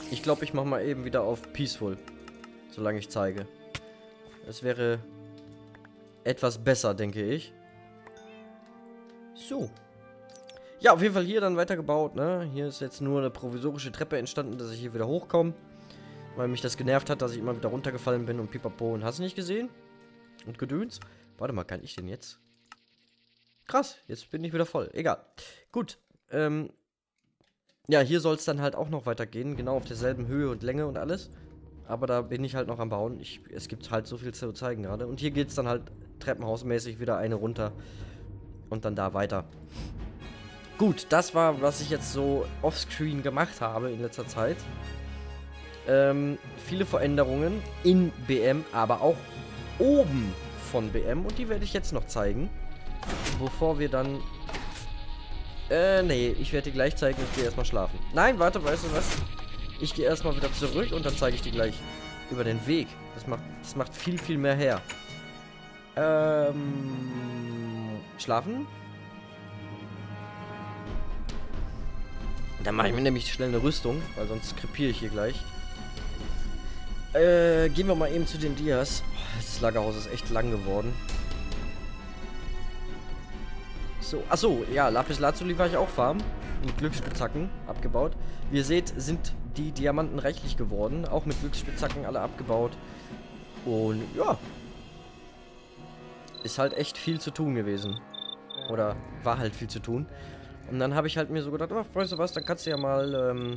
Ich glaube, ich mache mal eben wieder auf Peaceful. Solange ich zeige. Es wäre etwas besser, denke ich. So. Ja, auf jeden Fall hier dann weitergebaut, ne? Hier ist jetzt nur eine provisorische Treppe entstanden, dass ich hier wieder hochkomme. Weil mich das genervt hat, dass ich immer wieder runtergefallen bin und pipapo und hast nicht gesehen. Und Gedöns. Warte mal, kann ich den jetzt? Krass, jetzt bin ich wieder voll. Egal. Gut. Ja, hier soll es dann halt auch noch weitergehen. Genau auf derselben Höhe und Länge und alles. Aber da bin ich halt noch am Bauen. Es gibt halt so viel zu zeigen gerade. Und hier geht es dann halt treppenhausmäßig wieder eine runter. Und dann da weiter. Gut, das war, was ich jetzt so offscreen gemacht habe in letzter Zeit. Viele Veränderungen in BM, aber auch oben von BM. Und die werde ich jetzt noch zeigen. Bevor wir dann... nee, ich werde die gleich zeigen. Ich gehe erstmal schlafen. Nein, warte, weißt du was? Ich gehe erstmal wieder zurück und dann zeige ich dir gleich über den Weg. Das macht viel, viel mehr her. Schlafen? Dann mache ich mir nämlich schnell eine Rüstung, weil sonst krepiere ich hier gleich. Gehen wir mal eben zu den Dias. Oh, das Lagerhaus ist echt lang geworden. So, achso, ja, Lapis Lazuli war ich auch farmen. Mit Glücksspitzhacken abgebaut. Wie ihr seht, sind die Diamanten reichlich geworden. Auch mit Glücksspitzhacken alle abgebaut. Und ja. Ist halt echt viel zu tun gewesen. Oder war halt viel zu tun. Und dann habe ich halt mir so gedacht, oh, weißt du was, dann kannst du ja mal,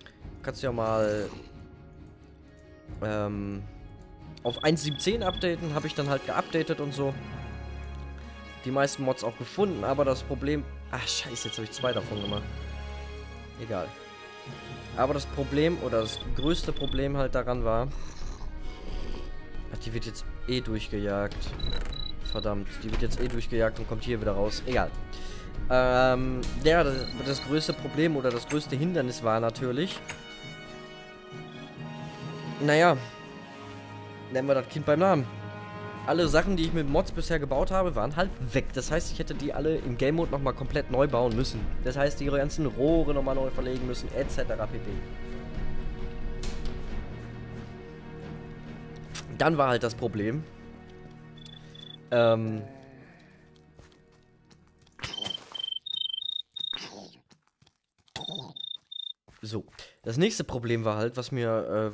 auf 1.17 updaten. Habe ich dann halt geupdatet und so. Die meisten Mods auch gefunden, aber das Problem... Ach, scheiße, jetzt habe ich 2 davon gemacht. Egal. Aber das Problem, oder das größte Problem halt daran war... Ach, die wird jetzt eh durchgejagt. Verdammt, die wird jetzt eh durchgejagt und kommt hier wieder raus. Egal. Ja, das größte Problem oder das größte Hindernis war natürlich... Naja, nennen wir das Kind beim Namen. Alle Sachen, die ich mit Mods bisher gebaut habe, waren halt weg. Das heißt, ich hätte die alle im Game Mode nochmal komplett neu bauen müssen. Das heißt, die ganzen Rohre nochmal neu verlegen müssen, etc. pp. Dann war halt das Problem. So. Das nächste Problem war halt, was mir,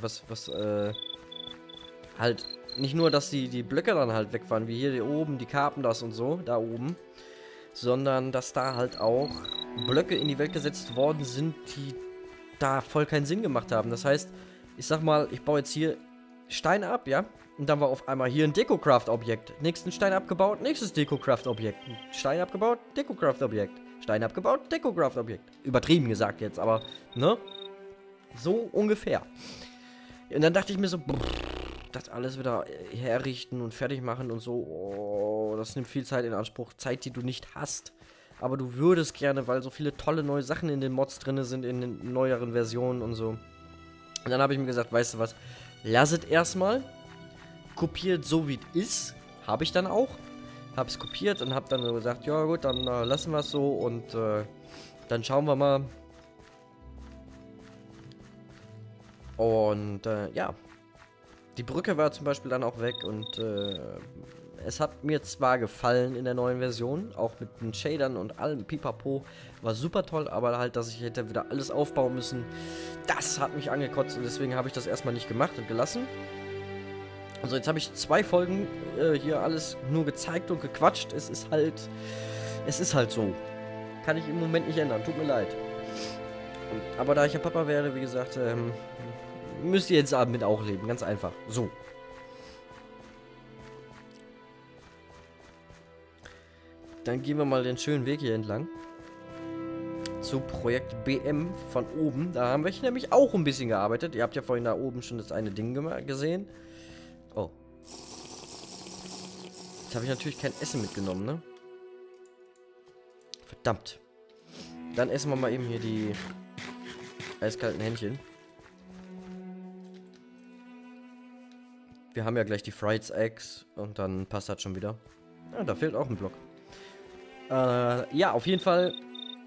halt... Nicht nur, dass die Blöcke dann halt weg waren, wie hier oben, die Karpen das und so, da oben. Sondern, dass da halt auch Blöcke in die Welt gesetzt worden sind, die da voll keinen Sinn gemacht haben. Das heißt, ich sag mal, ich baue jetzt hier Stein ab, ja? Und dann war auf einmal hier ein Deco-Craft-Objekt. Nächsten Stein abgebaut, nächstes Deco-Craft-Objekt. Stein abgebaut, Deco-Craft-Objekt. Stein abgebaut, Deco-Craft-Objekt. Übertrieben gesagt jetzt, aber, ne? So ungefähr. Und dann dachte ich mir so, das alles wieder herrichten und fertig machen und so. Oh, das nimmt viel Zeit in Anspruch. Zeit, die du nicht hast. Aber du würdest gerne, weil so viele tolle neue Sachen in den Mods drin sind, in den neueren Versionen und so. Und dann habe ich mir gesagt, weißt du was, lass es erstmal. Kopiert so wie es ist. Habe ich dann auch. Habe es kopiert und habe dann gesagt, ja gut, dann lassen wir es so und dann schauen wir mal. Und ja. Die Brücke war zum Beispiel dann auch weg und es hat mir zwar gefallen in der neuen Version, auch mit den Shadern und allem Pipapo, war super toll, aber halt, dass ich hätte wieder alles aufbauen müssen, das hat mich angekotzt und deswegen habe ich das erstmal nicht gemacht und gelassen. Also jetzt habe ich 2 Folgen hier alles nur gezeigt und gequatscht, es ist halt so. Kann ich im Moment nicht ändern, tut mir leid. Aber da ich ja Papa werde, wie gesagt, müsst ihr jetzt damit auch leben, ganz einfach. So. Dann gehen wir mal den schönen Weg hier entlang. Zu Projekt BM von oben. Da haben wir nämlich auch ein bisschen gearbeitet. Ihr habt ja vorhin da oben schon das eine Ding gesehen. Oh. Jetzt habe ich natürlich kein Essen mitgenommen, ne? Verdammt. Dann essen wir mal eben hier die eiskalten Hähnchen. Wir haben ja gleich die Fried Eggs und dann passt das schon wieder. Ja, da fehlt auch ein Block. Ja, auf jeden Fall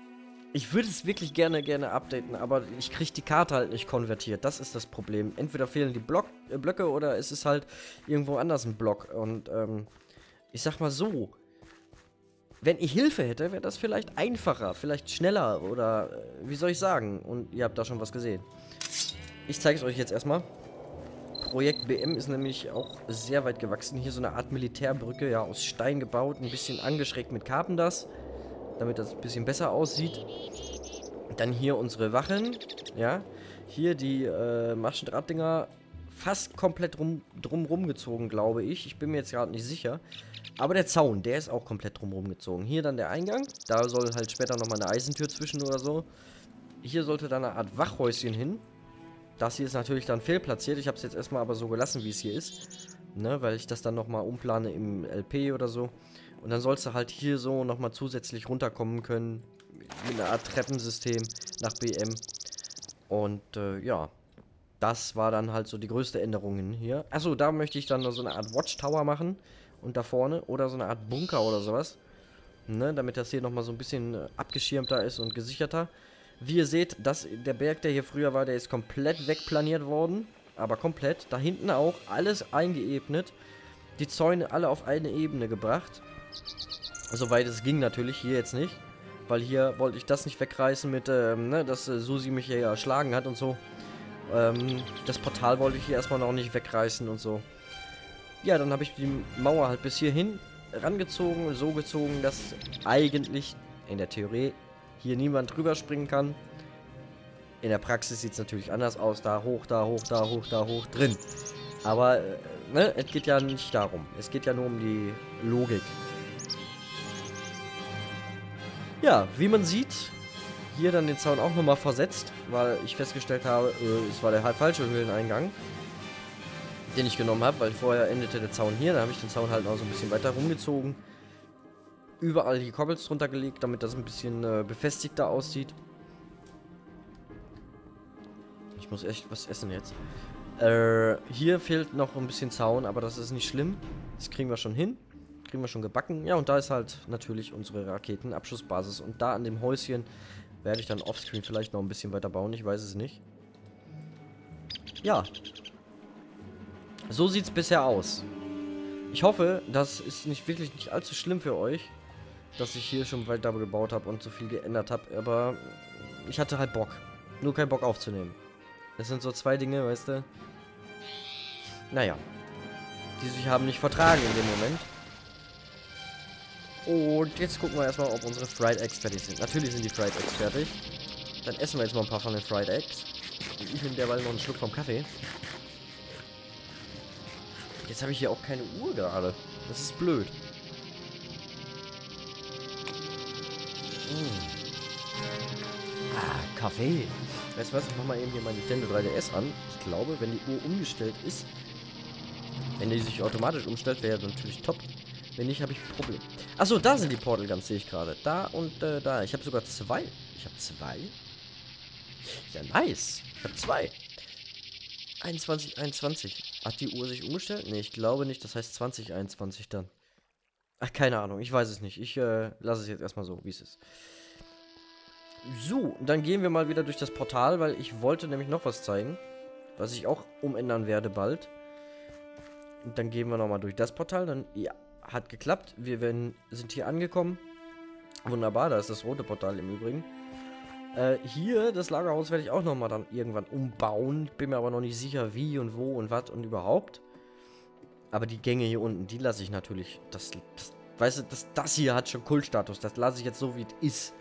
Ich würde es wirklich gerne updaten, aber ich kriege die Karte halt nicht konvertiert. Das ist das Problem. Entweder fehlen die Blöcke oder es ist halt irgendwo anders ein Block. Und ich sag mal so, wenn ich Hilfe hätte, wäre das vielleicht einfacher, vielleicht schneller oder wie soll ich sagen? Und ihr habt da schon was gesehen. Ich zeige es euch jetzt erstmal. Projekt BM ist nämlich auch sehr weit gewachsen. Hier so eine Art Militärbrücke, ja, aus Stein gebaut, ein bisschen angeschrägt mit Carpenders, damit das ein bisschen besser aussieht. Dann hier unsere Wachen, ja. Hier die Maschendrahtdinger fast komplett drumrum gezogen, glaube ich. Ich bin mir jetzt gerade nicht sicher. Aber der Zaun, der ist auch komplett drumrum gezogen. Hier dann der Eingang. Da soll halt später nochmal eine Eisentür zwischen oder so. Hier sollte dann eine Art Wachhäuschen hin. Das hier ist natürlich dann fehlplatziert. Ich habe es jetzt erstmal aber so gelassen, wie es hier ist. Ne, weil ich das dann nochmal umplane im LP oder so. Und dann sollst du halt hier so nochmal zusätzlich runterkommen können. Mit einer Art Treppensystem nach BM. Und ja, das war dann halt so die größte Änderung hier. Achso, da möchte ich dann noch so eine Art Watchtower machen. Und da vorne. Oder so eine Art Bunker oder sowas. Ne, damit das hier nochmal so ein bisschen abgeschirmter ist und gesicherter. Wie ihr seht, der Berg, der hier früher war, der ist komplett wegplaniert worden. Aber komplett. Da hinten auch alles eingeebnet. Die Zäune alle auf eine Ebene gebracht. Soweit es ging natürlich, hier jetzt nicht. Weil hier wollte ich das nicht wegreißen mit, ne, dass Susi mich hier erschlagen hat und so. Das Portal wollte ich hier erstmal noch nicht wegreißen und so. Ja, dann habe ich die Mauer halt bis hierhin rangezogen, so gezogen, dass eigentlich in der Theorie hier niemand drüber springen kann. In der Praxis sieht es natürlich anders aus. Da hoch, da hoch, da hoch, da hoch, drin. Aber, ne, es geht ja nicht darum. Es geht ja nur um die Logik. Ja, wie man sieht, hier dann den Zaun auch nochmal versetzt, weil ich festgestellt habe, es war der falsche Höhleneingang, den ich genommen habe, weil vorher endete der Zaun hier. Da habe ich den Zaun halt noch so ein bisschen weiter rumgezogen. Überall die Koppels drunter gelegt, damit das ein bisschen befestigter aussieht. Ich muss echt was essen jetzt. Hier fehlt noch ein bisschen Zaun, aber das ist nicht schlimm. Das kriegen wir schon hin. Kriegen wir schon gebacken. Ja, und da ist halt natürlich unsere Raketenabschussbasis. Und da an dem Häuschen werde ich dann offscreen vielleicht noch ein bisschen weiter bauen. Ich weiß es nicht. Ja. So sieht es bisher aus. Ich hoffe, das ist wirklich nicht allzu schlimm für euch, dass ich hier schon weiter gebaut habe und so viel geändert habe. Aber ich hatte halt Bock. Nur keinen Bock aufzunehmen. Das sind so zwei Dinge, weißt du. Naja. Die sich haben nicht vertragen in dem Moment. Und jetzt gucken wir erstmal, ob unsere Fried Eggs fertig sind. Natürlich sind die Fried Eggs fertig. Dann essen wir jetzt mal ein paar von den Fried Eggs. Und ich nehme derweil noch einen Schluck vom Kaffee. Jetzt habe ich hier auch keine Uhr gerade. Das ist blöd. Ah, Kaffee. Weißt du was? Ich mache mal eben hier mein Nintendo 3DS an. Ich glaube, wenn die Uhr umgestellt ist, wenn die sich automatisch umstellt, wäre natürlich top. Wenn nicht, habe ich ein Problem. Achso, da sind die Portal Guns, sehe ich gerade. Da und da. Ich habe sogar zwei. Ich habe zwei? Ja, nice. Ich habe zwei. 21. Hat die Uhr sich umgestellt? Ne, ich glaube nicht. Das heißt 2021 dann. Ach, keine Ahnung. Ich weiß es nicht. Ich lasse es jetzt erstmal so, wie es ist. So, dann gehen wir mal wieder durch das Portal, weil ich wollte nämlich noch was zeigen. Was ich auch umändern werde bald. Und dann gehen wir nochmal durch das Portal. Dann, ja, hat geklappt. Wir sind hier angekommen. Wunderbar, da ist das rote Portal im Übrigen. Hier, das Lagerhaus werde ich auch nochmal dann irgendwann umbauen. Bin mir aber noch nicht sicher, wie und wo und was und überhaupt. Aber die Gänge hier unten, die lasse ich natürlich. Weißt du, das hier hat schon Kultstatus. Das lasse ich jetzt so, wie es ist.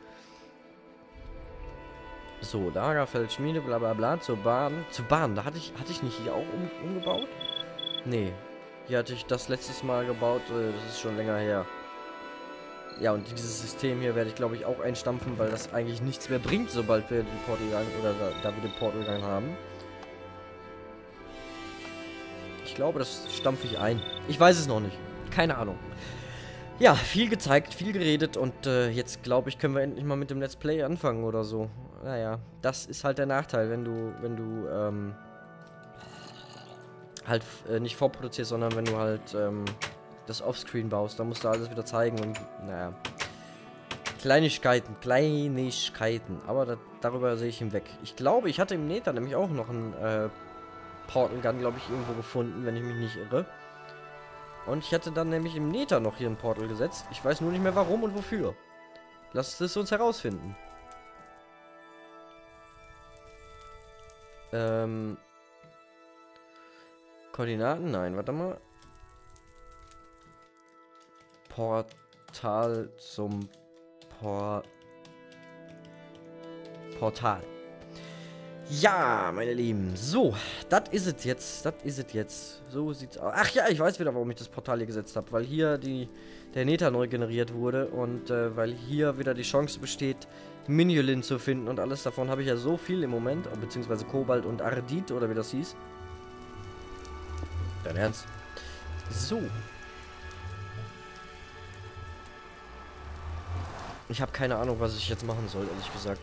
So, Lagerfeld, Schmiede, bla bla bla. Zur Bahn. Zur Bahn, da hatte ich nicht hier auch umgebaut? Nee. Hier hatte ich das letztes Mal gebaut. Das ist schon länger her. Ja, und dieses System hier werde ich, glaube ich, auch einstampfen, weil das eigentlich nichts mehr bringt, sobald wir den Portalgang oder da wir den Portalgang haben. Ich glaube, das stampfe ich ein. Ich weiß es noch nicht. Keine Ahnung. Ja, viel gezeigt, viel geredet und jetzt, glaube ich, können wir endlich mal mit dem Let's Play anfangen oder so. Naja, das ist halt der Nachteil, wenn du halt nicht vorproduzierst, sondern wenn du halt das Offscreen baust. Da musst du alles wieder zeigen und naja. Kleinigkeiten. Aber darüber sehe ich hinweg. Ich glaube, ich hatte im Nether nämlich auch noch ein Portal Gun, glaube ich, irgendwo gefunden, wenn ich mich nicht irre. Und ich hatte dann nämlich im Nether noch hier ein Portal gesetzt. Ich weiß nur nicht mehr warum und wofür. Lasst es uns herausfinden. Koordinaten? Nein, warte mal. Portal zum Portal. Ja, meine Lieben. So, das ist es jetzt. Das ist es jetzt. So sieht's aus. Ach ja, ich weiß wieder, warum ich das Portal hier gesetzt habe. Weil hier der Nether neu generiert wurde. Und weil hier wieder die Chance besteht, Miniolin zu finden. Und alles davon habe ich ja so viel im Moment. Beziehungsweise Kobalt und Ardit, oder wie das hieß. Dein Ernst? So. Ich habe keine Ahnung, was ich jetzt machen soll, ehrlich gesagt.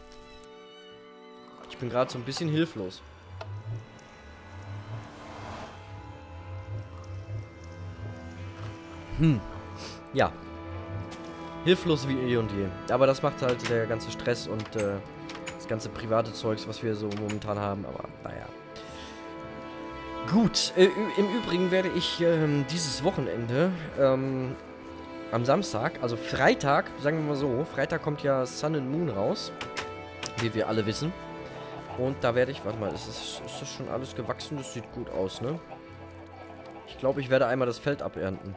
Ich bin gerade so ein bisschen hilflos. Ja. Hilflos wie eh und je. Aber das macht halt der ganze Stress und das ganze private Zeugs, was wir so momentan haben. Aber naja. Gut. Im Übrigen werde ich dieses Wochenende am Samstag, also Freitag, sagen wir mal so, Freitag kommt ja Sun and Moon raus, wie wir alle wissen. Und da werde ich, warte mal, ist das schon alles gewachsen? Das sieht gut aus, ne? Ich glaube, ich werde einmal das Feld abernten.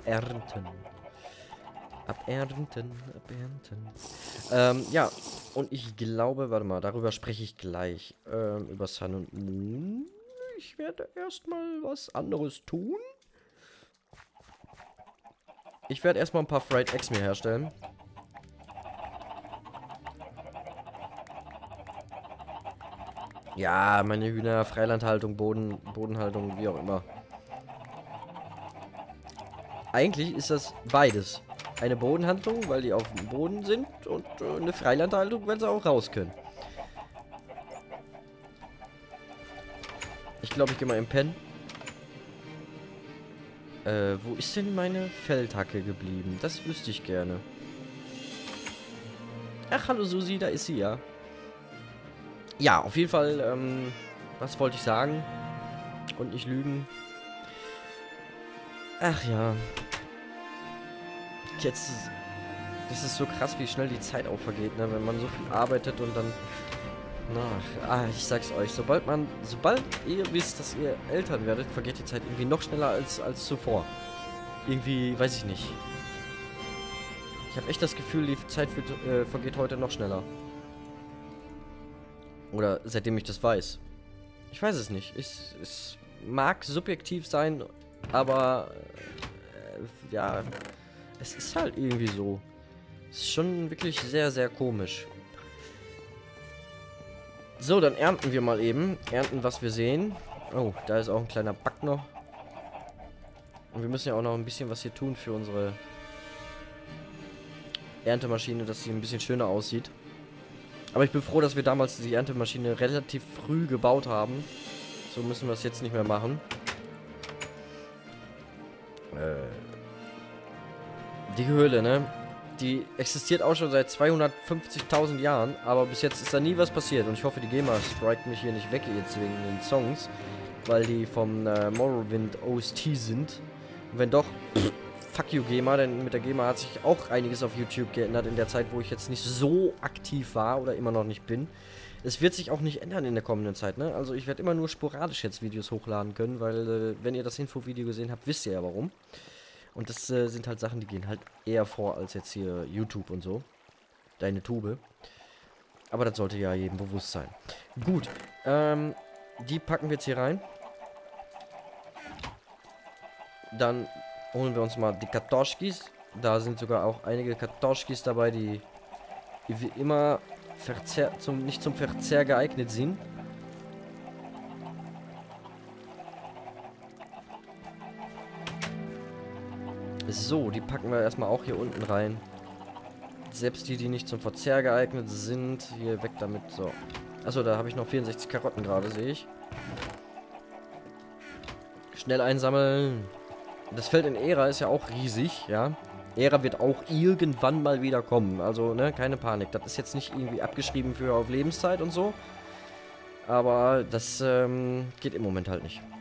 Ja, und ich glaube, warte mal, darüber spreche ich gleich. Über Sun and Moon. Ich werde erstmal was anderes tun. Ich werde erstmal ein paar Fried Eggs mir herstellen. Ja, meine Hühner, Freilandhaltung, Bodenhaltung, wie auch immer. Eigentlich ist das beides. Eine Bodenhaltung, weil die auf dem Boden sind, und eine Freilandhaltung, weil sie auch raus können. Ich glaube, ich gehe mal im Pen. Wo ist denn meine Feldhacke geblieben? Das wüsste ich gerne. Ach, hallo Susi, da ist sie ja. Ja, auf jeden Fall, was wollte ich sagen? Und nicht lügen. Ach ja. Jetzt, das ist so krass, wie schnell die Zeit auch vergeht, ne? Wenn man so viel arbeitet und dann... ich sag's euch, sobald ihr wisst, dass ihr Eltern werdet, vergeht die Zeit irgendwie noch schneller als zuvor. Irgendwie, weiß ich nicht. Ich habe echt das Gefühl, die Zeit vergeht heute noch schneller. Oder seitdem ich das weiß. Ich weiß es nicht. Es mag subjektiv sein, aber ja, es ist halt irgendwie so. Es ist schon wirklich sehr, sehr komisch. So, dann ernten wir mal eben. Ernten, was wir sehen. Oh, da ist auch ein kleiner Bug noch. Und wir müssen ja auch noch ein bisschen was hier tun für unsere Erntemaschine, dass sie ein bisschen schöner aussieht. Aber ich bin froh, dass wir damals die Erntemaschine relativ früh gebaut haben. So müssen wir es jetzt nicht mehr machen. Die Höhle, ne? Die existiert auch schon seit 250.000 Jahren, aber bis jetzt ist da nie was passiert. Und ich hoffe, die GEMA strikt mich hier nicht weg jetzt wegen den Songs, weil die vom Morrowind OST sind. Und wenn doch, fuck you GEMA, denn mit der GEMA hat sich auch einiges auf YouTube geändert in der Zeit, wo ich jetzt nicht so aktiv war oder immer noch nicht bin. Es wird sich auch nicht ändern in der kommenden Zeit, ne? Also ich werde immer nur sporadisch jetzt Videos hochladen können, weil wenn ihr das Infovideo gesehen habt, wisst ihr ja warum. Und das sind halt Sachen, die gehen halt eher vor als jetzt hier YouTube und so. Deine Tube. Aber das sollte ja jedem bewusst sein. Gut. Die packen wir jetzt hier rein. Dann holen wir uns mal die Kartoschkis. Da sind sogar auch einige Kartoschkis dabei, die wie immer nicht zum Verzehr geeignet sind. So, die packen wir erstmal auch hier unten rein. Selbst die nicht zum Verzehr geeignet sind. Hier weg damit. So. Achso, da habe ich noch 64 Karotten gerade, sehe ich. Schnell einsammeln. Das Feld in Ära ist ja auch riesig, ja. Ära wird auch irgendwann mal wieder kommen. Also, ne, keine Panik. Das ist jetzt nicht irgendwie abgeschrieben für auf Lebenszeit und so. Aber das geht im Moment halt nicht.